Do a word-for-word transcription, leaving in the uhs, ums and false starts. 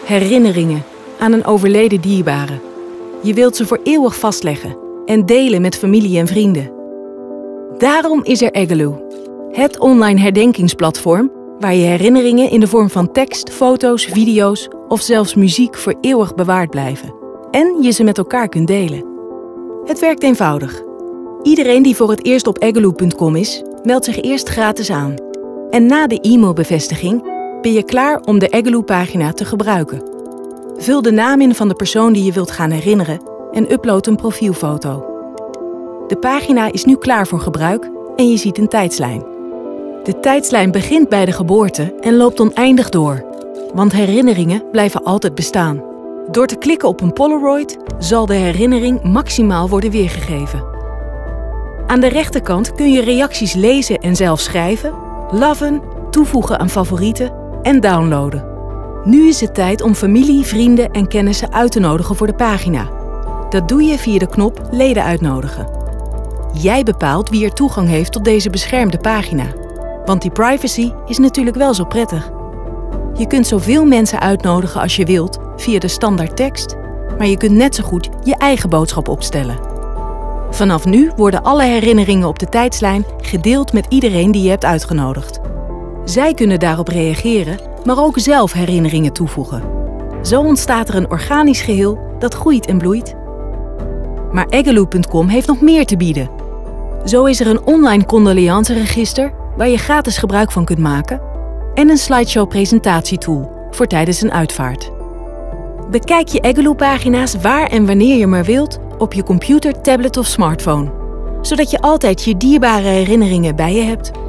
Herinneringen aan een overleden dierbare. Je wilt ze voor eeuwig vastleggen en delen met familie en vrienden. Daarom is er Eggeloo, het online herdenkingsplatform waar je herinneringen in de vorm van tekst, foto's, video's of zelfs muziek voor eeuwig bewaard blijven. En je ze met elkaar kunt delen. Het werkt eenvoudig. Iedereen die voor het eerst op eggeloo punt com is, meldt zich eerst gratis aan. En na de e-mailbevestiging ben je klaar om de Eggeloo-pagina te gebruiken. Vul de naam in van de persoon die je wilt gaan herinneren en upload een profielfoto. De pagina is nu klaar voor gebruik en je ziet een tijdslijn. De tijdslijn begint bij de geboorte en loopt oneindig door, want herinneringen blijven altijd bestaan. Door te klikken op een Polaroid zal de herinnering maximaal worden weergegeven. Aan de rechterkant kun je reacties lezen en zelf schrijven, loven, toevoegen aan favorieten en downloaden. Nu is het tijd om familie, vrienden en kennissen uit te nodigen voor de pagina. Dat doe je via de knop Leden uitnodigen. Jij bepaalt wie er toegang heeft tot deze beschermde pagina. Want die privacy is natuurlijk wel zo prettig. Je kunt zoveel mensen uitnodigen als je wilt via de standaard tekst, maar je kunt net zo goed je eigen boodschap opstellen. Vanaf nu worden alle herinneringen op de tijdslijn gedeeld met iedereen die je hebt uitgenodigd. Zij kunnen daarop reageren, maar ook zelf herinneringen toevoegen. Zo ontstaat er een organisch geheel dat groeit en bloeit. Maar eggeloo punt com heeft nog meer te bieden. Zo is er een online condoleanceregister waar je gratis gebruik van kunt maken en een slideshow-presentatietool voor tijdens een uitvaart. Bekijk je Eggeloo-pagina's waar en wanneer je maar wilt op je computer, tablet of smartphone, zodat je altijd je dierbare herinneringen bij je hebt.